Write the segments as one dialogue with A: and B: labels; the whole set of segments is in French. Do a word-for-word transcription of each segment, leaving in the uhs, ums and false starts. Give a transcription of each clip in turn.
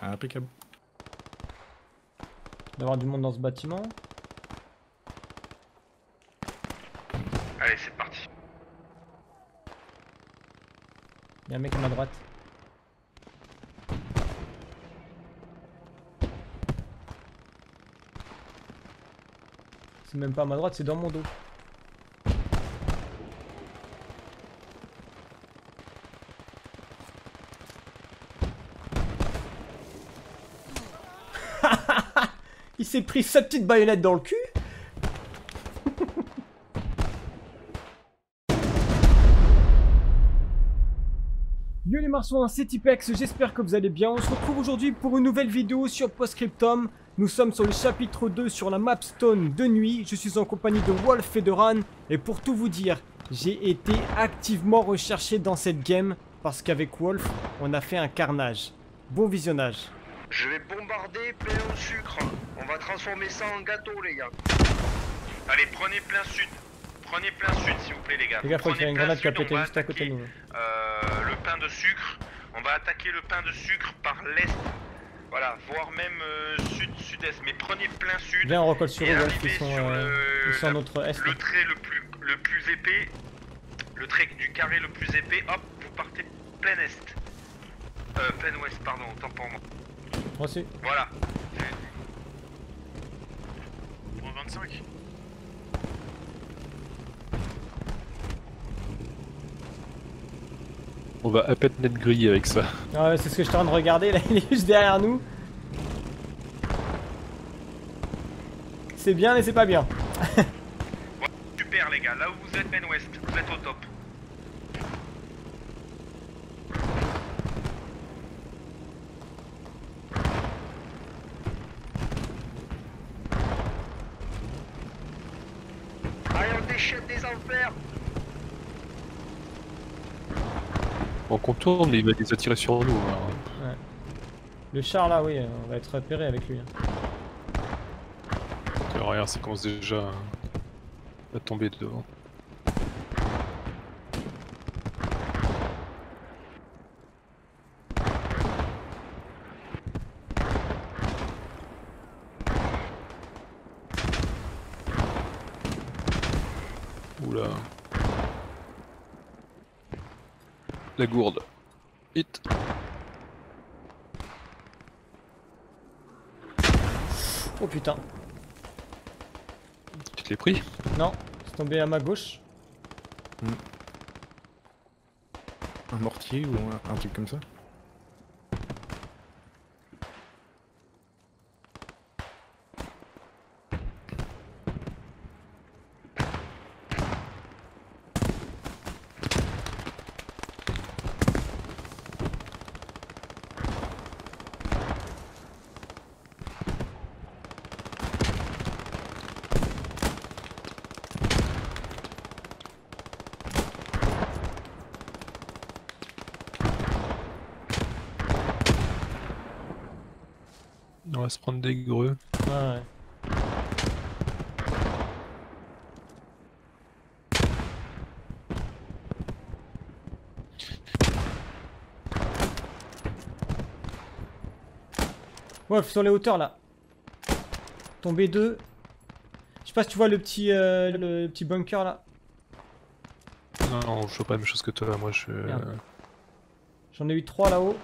A: Impeccable.
B: D'avoir du monde dans ce bâtiment.
C: Allez, c'est parti.
B: Il y a un mec à ma droite. C'est même pas à ma droite, c'est dans mon dos. Il s'est pris sa petite baïonnette dans le cul. Yo les marsouins, c'est Tipex, j'espère que vous allez bien. On se retrouve aujourd'hui pour une nouvelle vidéo sur Postscriptum. Nous sommes sur le chapitre deux sur la map Stone de nuit. Je suis en compagnie de Wolf et de Ran. Et pour tout vous dire, j'ai été activement recherché dans cette game parce qu'avec Wolf, on a fait un carnage. Bon visionnage.
C: Je vais bombarder plein au sucre. On va transformer ça en gâteau, les gars. Allez, prenez plein sud. Prenez plein sud, s'il vous plaît, les gars.
B: Les gars, faut qu'il y ait une grenade qui a
C: sud, on
B: pété
C: va
B: juste à côté de
C: attaquer,
B: nous.
C: euh, le pain de sucre. On va attaquer le pain de sucre par l'est. Voilà, voire même euh, sud-sud-est. Mais prenez plein sud.
B: Viens, on recolle sur eux,
C: et
B: Wolf, ils
C: arrivez
B: sont,
C: sur
B: euh,
C: le,
B: ils sont à
C: la-
B: notre est.
C: le trait le plus, le plus épais. Le trait du carré le plus épais. Hop, vous partez plein est. Euh, plein ouest, pardon, autant pour moi.
B: Moi aussi.
C: Voilà.
D: Moins vingt-cinq.
E: On va à peine être grillé avec ça.
B: Ah ouais, c'est ce que je suis en train de regarder, là, il est juste derrière nous. C'est bien, mais c'est pas bien.
C: Super les gars, là où vous êtes main ouest, vous êtes au top. Allez, on déchaîne des enfers.
E: On contourne, mais il va les attirer sur nous. hein.
B: Ouais. Le char là, oui, on va être repéré avec lui. hein.
E: Euh, Regarde, ça commence déjà à, à tomber devant. Oula. La gourde. Hit.
B: Oh putain.
E: Tu te l'es pris?
B: Non, c'est tombé à ma gauche.
A: Un mortier ou un, un truc comme ça.
E: On va se prendre des greux.
B: Ouais, ouais. Wolf, sur les hauteurs là. Tombé deux. Je sais pas si tu vois le petit, euh, le petit bunker là.
E: Non, non, je fais pas la même chose que toi. Moi, je.
B: Merde. J'en ai eu trois là-haut.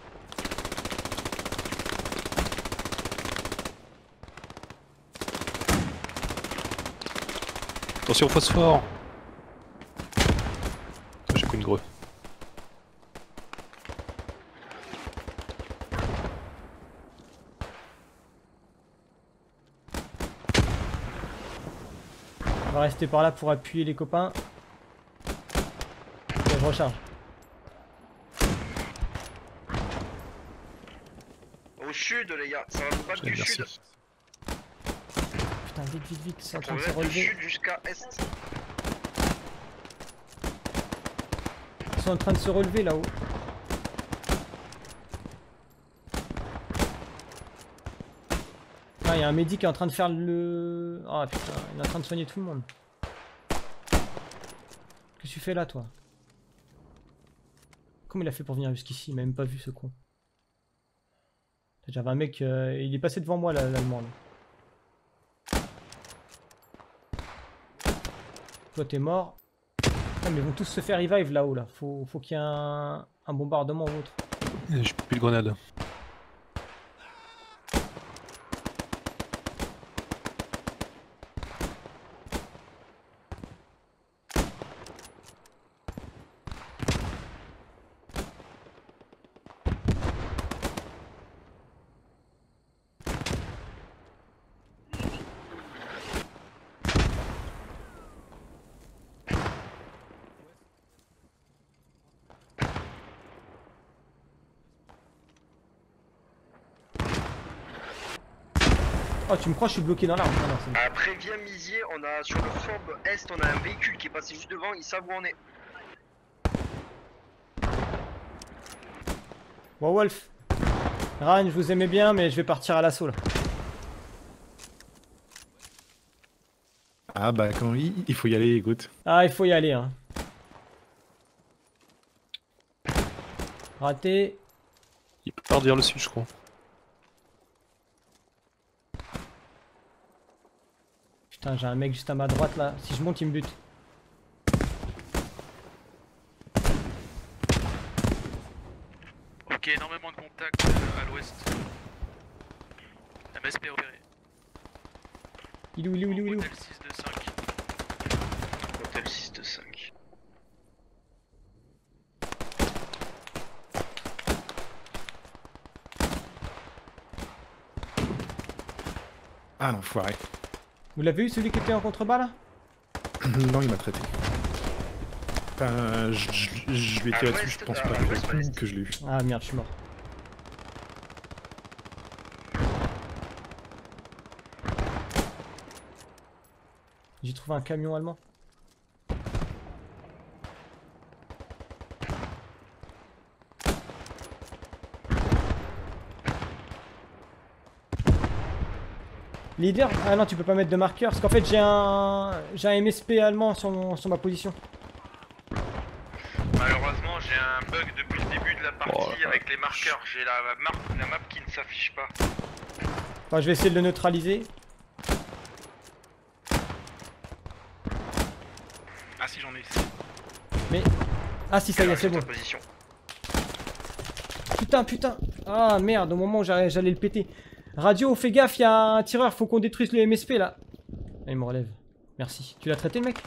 E: Attention au phosphore. Ah, j'ai pris une greu.
B: On va rester par là pour appuyer les copains. Ok, je recharge.
C: Au sud les gars, ça va vous battre
E: J'ai
C: du
E: merci.
C: sud.
B: Putain, vite, vite, vite, c'est en
C: Ça
B: train de
C: va
B: se
C: être du
B: relever.
C: sud jusqu'à est.
B: Ils sont en train de se relever là-haut. Ah, il y a un médic qui est en train de faire le... Ah putain, il est en train de soigner tout le monde. Qu'est-ce que tu fais là, toi? Comment il a fait pour venir jusqu'ici? Il m'a même pas vu, ce con. J'avais un mec, euh, il est passé devant moi là, l'allemand. Là. Toi t'es mort. Ah, mais ils vont tous se faire revive là-haut là. Faut, faut qu'il y ait un, un bombardement ou autre.
E: J'ai plus de grenade.
B: Oh, tu me crois, je suis bloqué dans l'arbre. Ah, non, c'est bon.
C: Après, via Misier, on a sur le fob est, on a un véhicule qui est passé juste devant, ils savent où on est.
B: Bon, Wolf. Ryan, je vous aimais bien, mais je vais partir à l'assaut là.
A: Ah bah quand il, il faut y aller, écoute.
B: Ah, il faut y aller, hein. Raté.
E: Il peut partir le sud, je crois.
B: Putain, j'ai un mec juste à ma droite là. Si je monte, il me bute.
D: Ok, énormément de contacts euh, à l'ouest. M S P opéré.
B: Il est où, il est où, il est où, il est où?
D: Hôtel six deux cinq.
C: Hôtel six deux cinq.
A: Ah l'enfoiré.
B: Vous l'avez eu celui qui était en contrebas là?
A: Non, il m'a traité. Enfin, je, je, je lui ai tiré
C: À
A: dessus, je
C: l'ouest,
A: pense
C: à
A: pas
C: l'ouest,
A: que,
C: à l'est.
A: que je l'ai eu.
B: Ah merde, je suis mort. J'ai trouvé un camion allemand. Leader? Ah non, tu peux pas mettre de marqueur parce qu'en fait j'ai un j'ai un M S P allemand sur, mon... sur ma position.
C: Malheureusement, j'ai un bug depuis le début de la partie
E: Oh,
C: avec les marqueurs. J'ai la, mar- la map qui ne s'affiche pas.
B: Enfin, je vais essayer de le neutraliser.
D: Ah si, j'en ai ici.
B: Mais... Ah si, ça y est, c'est bon.
C: Position.
B: Putain, putain. Ah merde, au moment où j'allais j'allais le péter. Radio, fais gaffe, il y a un tireur, faut qu'on détruise le M S P là. Ah, il me relève. Merci. Tu l'as traité le mec?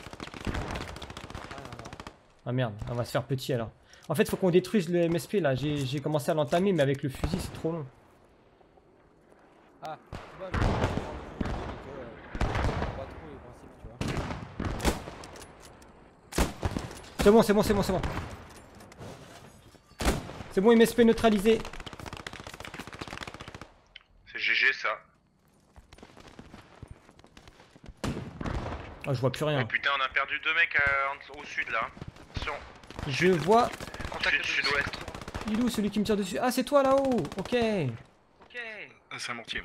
B: Ah merde, on va se faire petit alors. En fait, faut qu'on détruise le M S P là. J'ai commencé à l'entamer, mais avec le fusil, c'est trop long.
F: Ah, tu vois, le pas trop les principes, tu vois.
B: C'est bon, c'est bon, c'est bon, c'est bon. C'est bon, M S P neutralisé.
C: C'est G G ça.
B: Ah, je vois plus rien.
C: Oh putain, on a perdu deux mecs euh, en- au sud là. Attention.
B: Je vois.
C: Contact sud-ouest.
B: Il est où celui qui me tire dessus? Ah, c'est toi là-haut. Ok.
C: Ok.
D: Ah, c'est un mortier.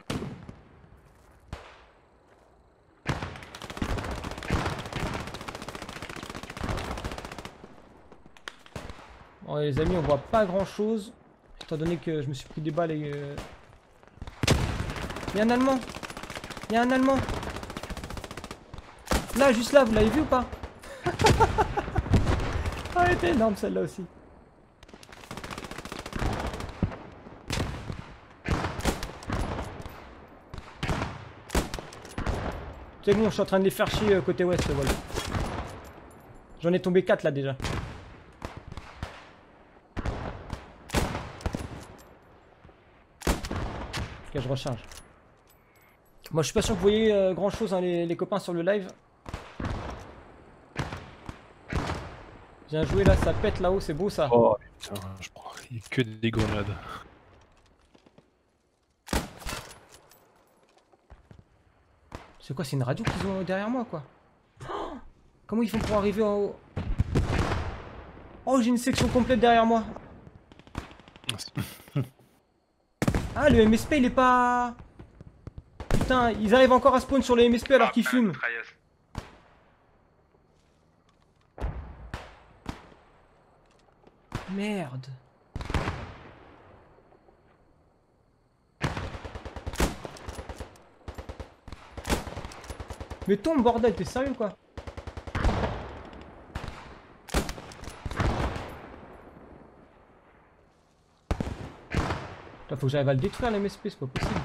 B: Bon, les amis, on voit pas grand chose. Étant donné que je me suis pris des balles et. Euh... Il y a un Allemand. Il y a un Allemand. Là, juste là, vous l'avez vu ou pas? Ah, elle était énorme celle-là aussi. C'est bon, je suis en train de les faire chier euh, côté ouest, voilà. J'en ai tombé quatre là déjà. Ok, je recharge. Moi, je suis pas sûr que vous voyez euh, grand chose, hein, les, les copains sur le live. Bien joué là, ça pète là-haut, c'est beau ça.
E: Oh putain, je prends il y a que des grenades.
B: C'est quoi, c'est une radio qu'ils ont derrière moi quoi? Oh, comment ils font pour arriver en haut? Oh, j'ai une section complète derrière moi. Ah, le M S P il est pas... Putain, ils arrivent encore à spawn sur le M S P alors qu'ils fument. Merde. Mais tombe, bordel, t'es sérieux quoi? Là, faut que j'arrive à le détruire, l'M S P, c'est pas possible.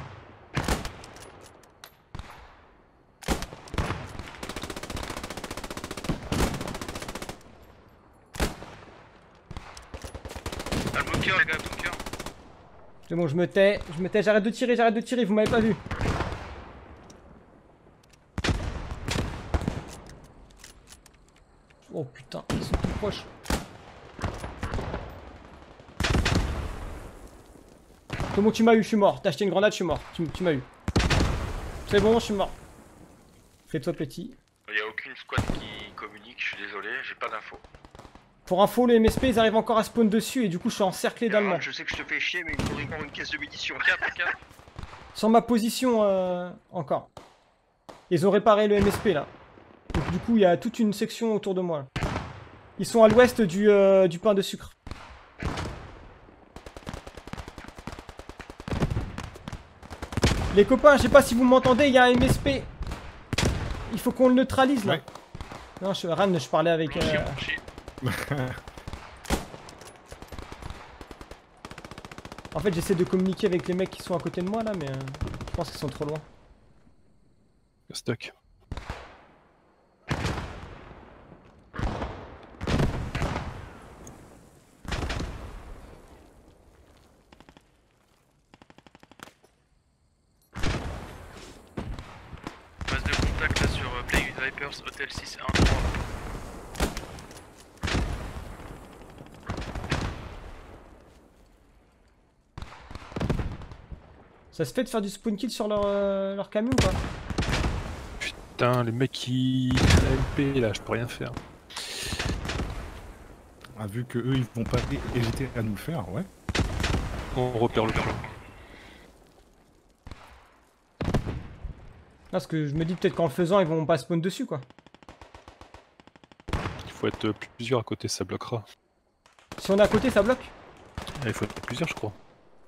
D: Ah, le bunker, les gars, le bunker.
B: C'est bon, je me tais, je me tais, j'arrête de tirer, j'arrête de tirer, vous m'avez pas vu. Oh putain, ils sont plus proches. C'est bon, tu m'as eu, je suis mort. T'as acheté une grenade, je suis mort. Tu, tu m'as eu. C'est bon, je suis mort. Fais-toi petit.
C: Il n'y a aucune squad qui communique, je suis désolé, j'ai pas d'infos.
B: Pour info, les M S P, ils arrivent encore à spawn dessus et du coup, je suis encerclé d'Allemands.
C: Je sais que je te fais chier, mais il faudrait encore une caisse de munitions.
D: quatre, quatre.
B: Sur ma position, euh, encore. Ils ont réparé le M S P là. Donc, du coup, il y a toute une section autour de moi. Là. Ils sont à l'ouest du, euh, du pain de sucre. Les copains, je sais pas si vous m'entendez, il y a un M S P. Il faut qu'on le neutralise là.
A: Ouais.
B: Non, je, Ran, je parlais avec...
D: Blanchi,
B: Euh...
D: blanchi.
B: En fait, j'essaie de communiquer avec les mecs qui sont à côté de moi là, mais euh, je pense qu'ils sont trop loin.
E: Stock.
D: Base de contact là sur euh, Play with Vipers, Hotel six un trois.
B: Ça se fait de faire du spawn kill sur leur, euh, leur camion ou pas?
E: Putain, les mecs qui... A M P là, je peux rien faire.
A: Ah, vu que eux ils vont pas hésiter à nous le faire, ouais.
E: On repère le pion.
B: Parce que je me dis peut-être qu'en le faisant, ils vont pas spawn dessus quoi.
E: Il faut être plusieurs à côté, ça bloquera.
B: Si on est à côté, ça bloque?
E: Ah, il faut être plusieurs, je crois.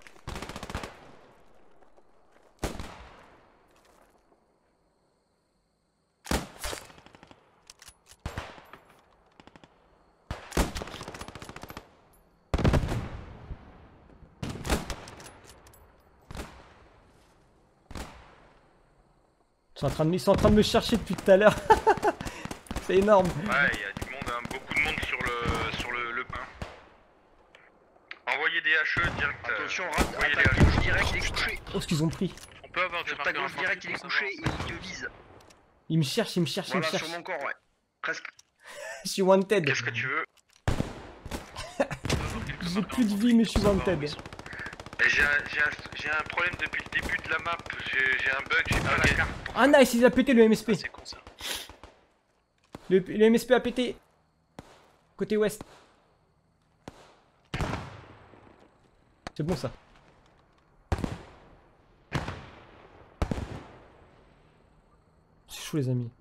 B: Ils sont en train de, ils sont en train de me chercher depuis tout à l'heure. C'est énorme.
C: Ouais, il y a du monde, hein, beaucoup de monde sur le sur le, le pain. Envoyez des H E direct. Attention, rate, envoyez des H E direct, il est couché.
B: Oh, ce qu'ils ont pris.
D: On peut avoir des
C: Sur ta
D: marqueurs
C: gauche direct, il est
D: informatifs
C: couché,
D: pour
C: il te vise.
B: Ils me cherchent, ils me cherchent, ils
C: Voilà,
B: me
C: sur
B: cherchent.
C: mon corps, ouais. Presque.
B: Je suis wanted.
C: Qu'est-ce que tu veux?
D: savoir.
B: J'ai plus de vie, mais je suis wanted.
C: J'ai un, j'ai un, j'ai un problème depuis le début de la map. J'ai j'ai un bug, j'ai pas la carte.
B: Ah nice, il a pété le M S P.
D: C'est con ça.
B: Le, le M S P a pété. Côté ouest. C'est bon ça. C'est chaud les amis.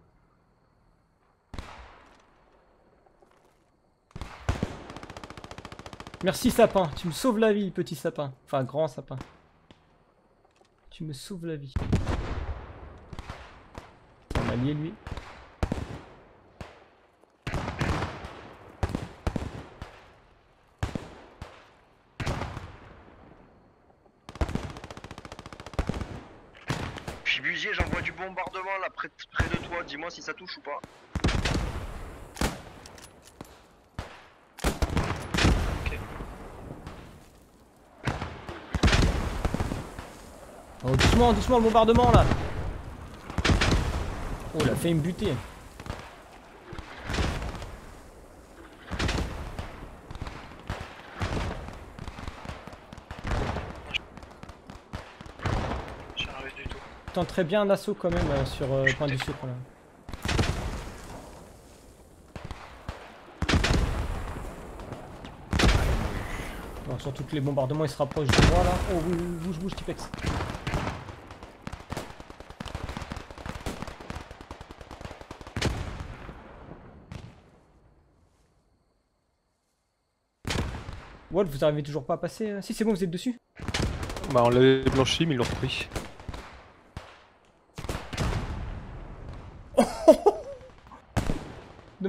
B: Merci sapin, tu me sauves la vie petit sapin. Enfin grand sapin. Tu me sauves la vie. On m'a lié lui.
C: Fibusier, j'envoie du bombardement là près, près de toi. Dis-moi si ça touche ou pas.
B: Oh doucement, doucement le bombardement là. Oh il a failli me buter.
D: J'arrive du tout.
B: Tente très bien un assaut quand même euh, sur euh, point du sucre là. Non, surtout que les bombardements ils se rapprochent de moi là. Oh bouge bouge bouge Tipex. Wolf, vous arrivez toujours pas à passer euh... Si c'est bon, vous êtes dessus.
E: Bah on l'avait blanchi mais ils l'ont repris.
B: Oh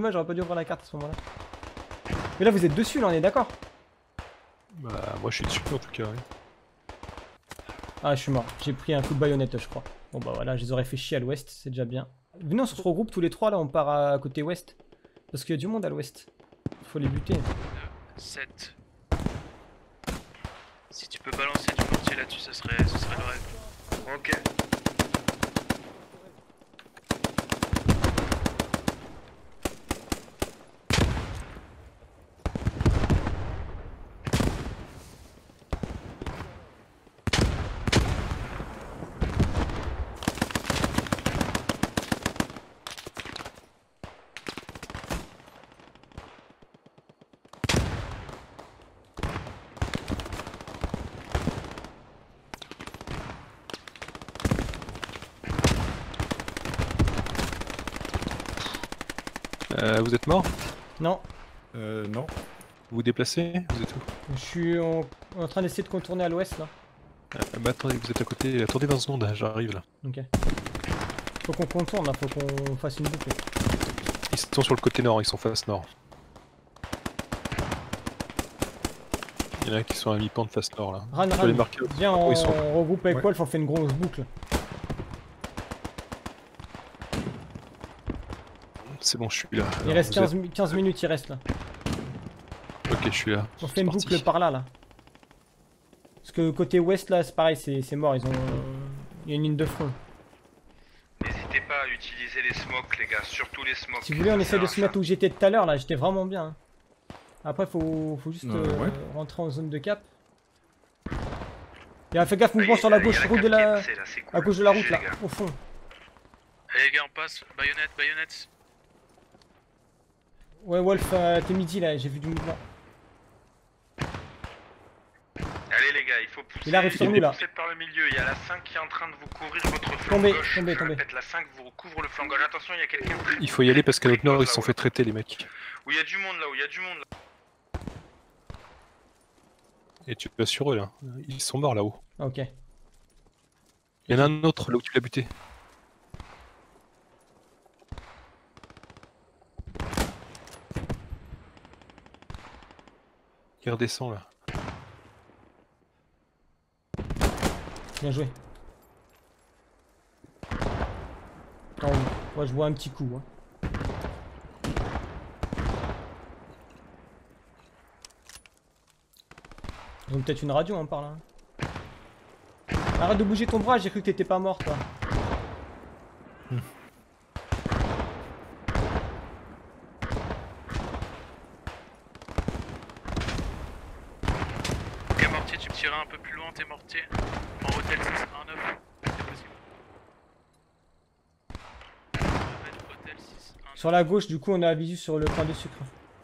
B: dommage, j'aurais pas dû ouvrir la carte à ce moment-là. Mais là, vous êtes dessus, là, on est d'accord?
E: Bah, moi je suis dessus en tout cas, oui.
B: Ah, je suis mort. J'ai pris un coup de baïonnette, je crois. Bon, bah voilà, je les aurais fait chier à l'ouest, c'est déjà bien. Venez, on se regroupe tous les trois, là, on part à côté ouest. Parce qu'il y a du monde à l'ouest. Faut les buter.
D: sept. Si tu peux balancer du mortier là-dessus, ça serait, ce serait le rêve.
C: Ok.
E: Euh, vous êtes mort?
B: Non,
A: Euh, non.
E: Vous vous déplacez? Vous êtes où?
B: je suis en, en train d'essayer de contourner à l'ouest, là.
E: euh, Bah attendez, vous êtes à côté, attendez vingt secondes, j'arrive là.
B: Ok. Faut qu'on contourne, là, faut qu'on fasse une boucle.
E: Ils sont sur le côté nord, ils sont face nord. Il y en a qui sont à mi-pente face nord là.
B: Ran,
E: Je peux les
B: Ran,
E: marquer.
B: viens,
E: Oh,
B: on,
E: ils sont-
B: on regroupe avec
A: Ouais.
B: Wolf, on fait une grosse boucle.
E: C'est bon, je suis là.
B: Il
E: Alors,
B: reste
E: vous
B: quinze, mi- quinze minutes, il reste là.
E: êtes- Ok, je suis là.
B: On
E: C'est
B: fait une
E: parti.
B: boucle par là, là. Parce que côté ouest, là, c'est pareil, c'est c'est mort, ils ont... Il y a une ligne de front.
C: N'hésitez pas à utiliser les smokes, les gars, surtout les smokes.
B: Si vous voulez, on
C: Ça
B: essaie de
C: sert
B: se
C: à
B: mettre où j'étais tout à l'heure, là, j'étais vraiment bien. hein. Après, faut, faut juste
A: Euh,
B: euh,
A: ouais.
B: rentrer en zone de cap. Et fais gaffe,
C: ça.
B: mouvement
C: Ah,
B: sur
C: il y a-
B: la gauche,
C: il y a
B: route de
C: cap qui est
B: la...
C: passé, là, c'est cool.
B: à gauche de la route,
C: G G,
B: là,
C: les gars.
B: au fond.
D: Allez les gars, on passe. Baïonnette, baïonnette.
B: Ouais, Wolf, euh, t'es midi, là, j'ai vu du mouvement.
C: Allez les gars, il faut pousser.
B: Il arrive sur
C: il
B: nous,
C: faut
B: là.
C: pousser par le milieu. Il y a la cinq qui est en train de vous couvrir votre flanc
B: Tombez,
C: gauche.
B: tombez,
C: Je
B: tombez.
C: répète, la cinq vous couvre le flanc gauche. Attention, il y a quelqu'un.
E: Il faut y aller parce qu'à notre nord ils se sont
C: Là-haut,
E: fait traiter les mecs.
C: Où il y a du monde là, où il y a du monde là.
E: Et tu vas sur eux là. Ils sont morts là-haut.
B: Ah, ok.
E: Il y en a un autre là où tu l'as buté. Il redescend là.
B: Bien joué. Ah oui. Moi, je vois un petit coup. Hein. Ils ont peut-être une radio hein, par là. Arrête de bouger ton bras, j'ai cru que t'étais pas mort toi.
D: Ok, mortier, tu me tireras un peu plus loin tes mortiers. En hôtel six un neuf. C'est possible. On va mettre hôtel six un neuf.
B: Sur la gauche, du coup, on a visu sur le pain de sucre.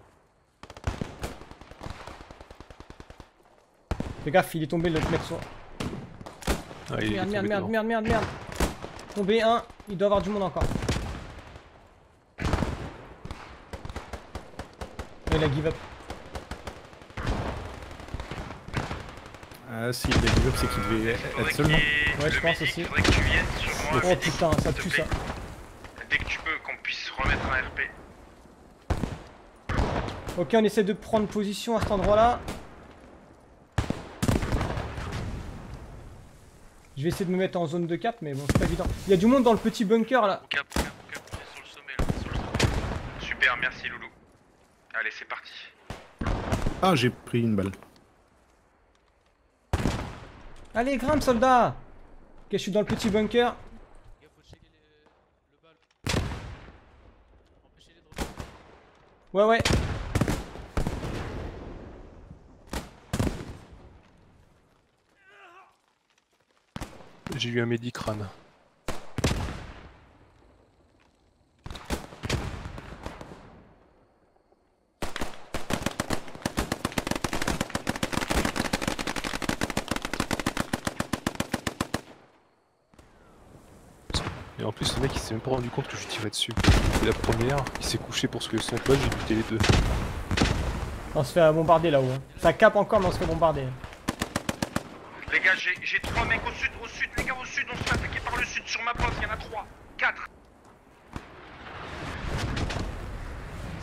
B: Fais gaffe, il est tombé le mec sur.
E: Ah, il est
B: Merde,
E: tombé
B: merde, merde,
E: dedans.
B: merde, merde, merde. Tombé un, il doit y avoir du monde encore. Oh, il a give up.
A: Ah, si, il a give up, c'est qu'il devait
C: Faudrait
A: être seul, non?
C: qu'il-
B: Ouais, je
C: le
B: pense
C: médic,
B: aussi.
C: Faudrait que tu viennes sur moi.
B: Oh
C: médic,
B: putain, ça
C: s'il te
B: pue
C: plaît.
B: ça.
C: Dès que tu peux, qu'on puisse remettre un R P.
B: Ok, on essaie de prendre position à cet endroit-là. Je vais essayer de me mettre en zone de cap, mais bon, c'est pas évident. Il y a du monde dans le petit bunker là.
D: Au cap, au cap, au cap. On est sur le sommet là. Sur le sommet.
C: Super, merci Loulou. Allez, c'est parti.
A: Ah, j'ai pris une balle.
B: Allez, grimpe, soldat. Ok, je suis dans le petit bunker.
F: Les gars, faut checker les... le bal. Empêchez-les de revenir.
B: Ouais, ouais.
E: J'ai eu un médic crâne. Et en plus le mec il s'est même pas rendu compte que je tirais dessus. C'est la première, il s'est couché pour ce que son pote, j'ai buté les deux.
B: On se fait bombarder là-haut. hein. Ça cape encore, mais on se fait bombarder.
C: Les gars, j'ai j'ai trois mecs au sud, au sud, les gars, au sud, on se fait attaquer par le sud sur ma poste, il y en a trois, quatre.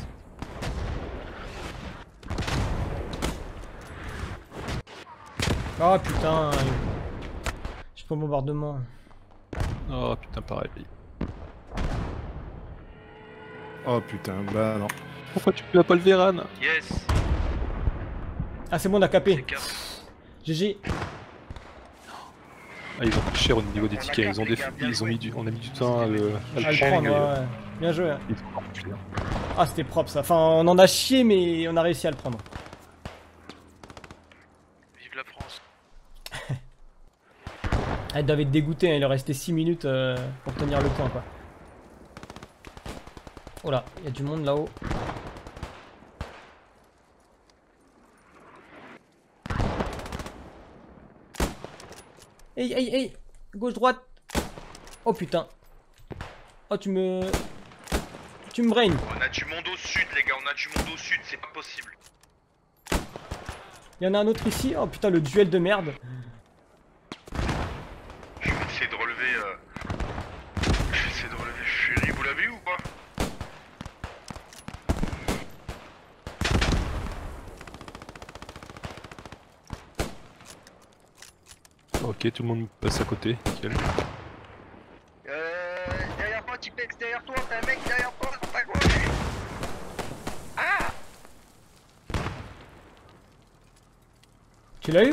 B: Oh putain. J'ai pas bombardement.
E: Oh putain, pareil.
A: Oh putain, bah non.
E: Pourquoi tu peux pas le Véran?
D: Yes.
B: Ah c'est bon, on a capé.
D: C'est cap.
B: G G.
E: Ah, ils ont pris cher au niveau des
C: On a
E: tickets, ils ont,
C: capté,
E: des...
C: gars, bien
E: ils ont
C: joué.
E: mis du... on a mis du temps à le, à le
B: À le
E: prendre,
B: prendre,
E: et, euh,
B: ouais, ouais. Bien joué. hein.
E: ils ont encore tué, hein.
B: Ah c'était propre ça. Enfin on en a chié mais on a réussi à le prendre.
D: Vive la France.
B: Elle devait être dégoûtée, hein. Il leur restait six minutes euh, pour tenir le point quoi. Oh là, il y a du monde là-haut. Hey, hey, hey! Gauche, droite! Oh putain! Oh, tu me. Tu me brain!
C: On a du monde au sud, les gars, on a du monde au sud, c'est pas possible.
B: Il y en a un autre ici. Oh putain, le duel de merde!
C: Je vais essayer de relever. Euh... Je vais essayer de relever Fury, vous l'avez eu ou pas?
E: Ok, tout le monde passe à côté, nickel.
C: Euh. Derrière toi, Tipex, derrière toi, t'as un mec derrière toi, dans ta gauche. Ah!
B: Tu l'as eu?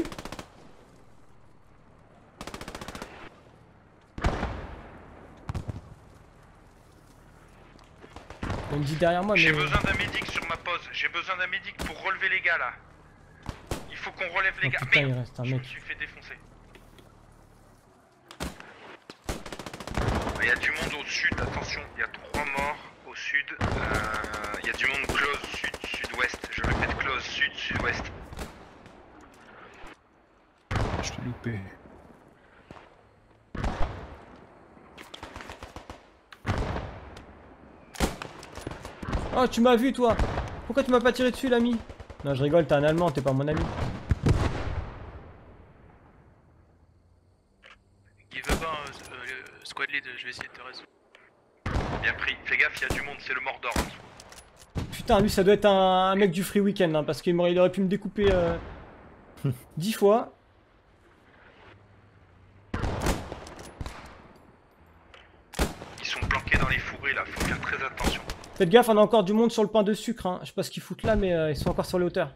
B: On me dit derrière moi, mais.
C: J'ai besoin d'un médic sur ma pause, j'ai besoin d'un médic pour relever les gars là. Il faut qu'on relève les
B: Oh,
C: gars.
B: putain, il
C: Merde,
B: reste un
C: je me
B: mec.
C: suis fait défoncer. Il y a du monde au sud, attention, il y a trois morts au sud. Euh, Il y a du monde close sud, sud-ouest. Je répète close sud, sud-ouest.
E: Je l'ai loupé.
B: Oh, tu m'as vu toi! Pourquoi tu m'as pas tiré dessus, l'ami? Non, je rigole, t'es un Allemand, t'es pas mon ami.
D: Give up, hein, euh, squad lead, je vais essayer de te résoudre.
C: Bien pris, fais gaffe, il y a du monde, c'est le Mordor.
B: Putain, lui, ça doit être un, un mec du Free Weekend, hein, parce qu'il m'aurait- il aurait pu me découper euh, dix fois.
C: Ils sont planqués dans les fourrés là, faut faire très attention.
B: Faites gaffe, on a encore du monde sur le pain de sucre. Hein. Je sais pas ce qu'ils foutent là, mais euh, ils sont encore sur les hauteurs.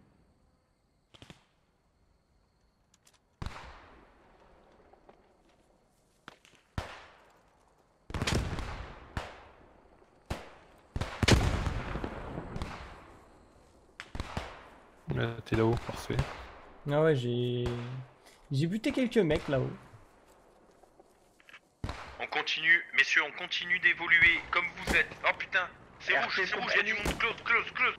E: Là, t'es là-haut, parfait.
B: Ah ouais, j'ai... J'ai buté quelques mecs là-haut.
C: On continue, messieurs, on continue d'évoluer comme vous êtes. Oh putain, c'est rouge, c'est rouge, il y a du monde, close, close, close.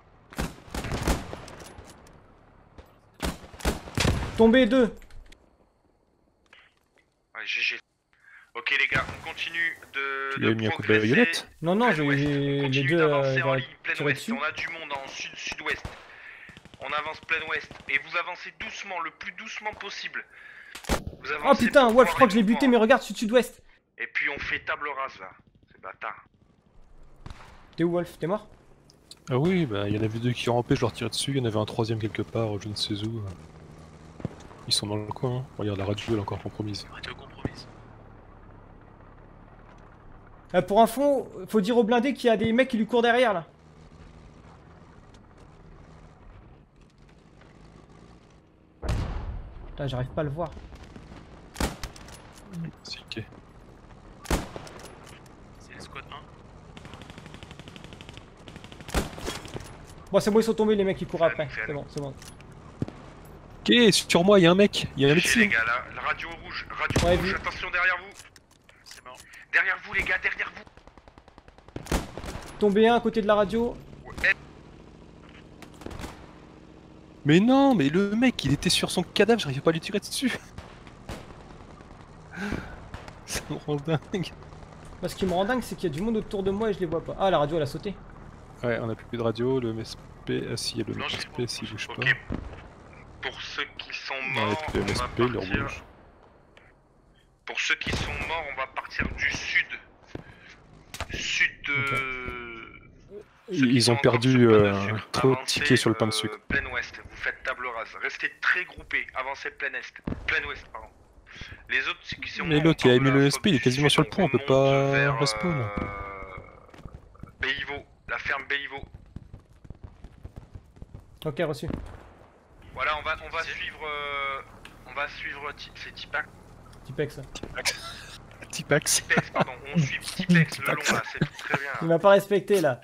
B: Tombé deux.
C: Ouais, G G. Ok les gars, on continue de,
E: Tu
C: de
E: lui as mis un coup de
C: progresser.
E: baïonnette?
B: Non, non,
C: Plein
B: j'ai
C: ouest. On
B: les
C: continue
B: deux
C: d'avancer
B: euh,
C: en
B: ils
C: ligne,
B: auraient
C: plein
B: tiré
C: ouest.
B: dessus.
C: On a du monde en sud, sud-ouest. On avance plein ouest. Et vous avancez doucement, le plus doucement possible. Vous
B: Oh
C: avancez
B: putain,
C: pour
B: Wolf,
C: voir
B: je crois que je l'ai
C: les
B: buté,
C: mouvements.
B: mais regarde, sud-sud-ouest.
C: Et puis on fait table rase là. C'est bâtard.
B: T'es où, Wolf? T'es mort?
E: Ah oui, bah il y en avait deux qui rampaient, je leur tirais dessus, il y en avait un troisième quelque part, je ne sais où. Ils sont dans le coin, hein. Regarde, la radio elle est encore compromise.
D: Radio compromise.
B: Euh, pour info, faut dire au blindé qu'il y a des mecs qui lui courent derrière là. Putain, j'arrive pas à le voir.
E: C'est ok.
D: C'est le squad un.
B: Bon, c'est bon, ils sont tombés les mecs qui courent après.
C: Nickel.
B: C'est bon, c'est bon.
E: Ok, sur moi, il y a un mec, il y a un
C: G G, les
E: médecin.
C: gars, là, la radio rouge, radio
B: Ouais,
C: rouge,
B: vu.
C: attention derrière vous.
D: C'est mort.
C: Derrière vous les gars, derrière vous.
B: Tombé un à côté de la radio.
C: Ouais,
E: Mais non, mais le mec, il était sur son cadavre, j'arrivais pas à lui tirer dessus. Ça me rend dingue.
B: Moi, ce qui me rend dingue, c'est qu'il y a du monde autour de moi et je les vois pas. Ah, la radio, elle a sauté.
E: Ouais, on a plus de radio, le M S P, ah si, il y a le M
D: Blanche,
E: S P s'il bouge pas.
C: Ok. Pour ceux qui sont
E: Ouais,
C: morts,
E: puis le
C: on
E: M S
C: va
E: P, il
C: partir.
E: rouge.
C: Pour ceux qui sont morts, on va partir du sud. Sud de... Ceux qui
E: Ils
C: sont
E: ont
C: encore
E: perdu
C: sur le plein de
E: euh,
C: sucre,
E: trop de
C: avancez,
E: tickets sur le pain de
C: euh,
E: sucre.
C: Plein ouest, vous faites table rase. Restez très groupés, avancez plein est. Plein ouest, pardon. Les autres, c'est qui sont
E: Mais
C: on
E: l'autre, il a
C: part de
E: mis
C: la
E: le
C: faute
E: S P, il est
C: du
E: quasiment
C: sud,
E: sur le pont, on peut
C: remonte
E: pas
C: vers,
E: respawn.
C: euh, Béliveau, la ferme Béliveau.
B: Ok, reçu.
C: Voilà, on va, on va suivre. euh, on va suivre. Ti- C'est Tipex.
B: Tipex.
E: Tipax.
C: Tipex, pardon. On suit Tipex le long là, c'est très
B: Il
C: bien.
B: m'a pas respecté là.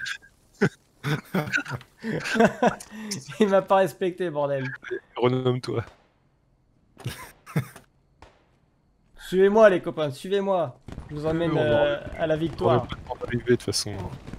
B: Il m'a pas respecté, bordel.
E: Renomme-toi.
B: Suivez-moi les copains, suivez-moi. Je vous emmène
E: On
B: euh, à la
E: On va
B: victoire.
E: pas arriver de toute façon.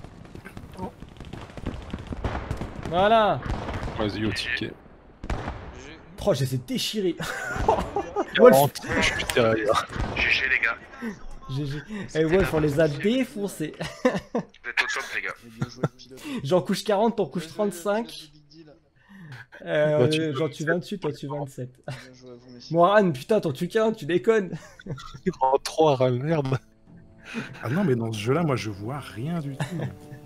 B: Voilà.
E: Vas-y, au ticket.
B: Oh, je les ai déchirés. Wolf.
E: quarante, je suis derrière.
C: G G les gars.
B: G G. Eh Wolf, on les a défoncés.
C: Vous êtes au top les gars.
B: J'en couche quarante, t'en couches trente-cinq. Euh,
E: Bah, tu-
B: J'en tue vingt-huit, t'en tue vingt-sept. Moran, putain, t'en tues quarante, tu déconnes.
E: En trois, râle, merde.
A: Ah non, mais dans ce jeu-là, moi, je vois rien du tout.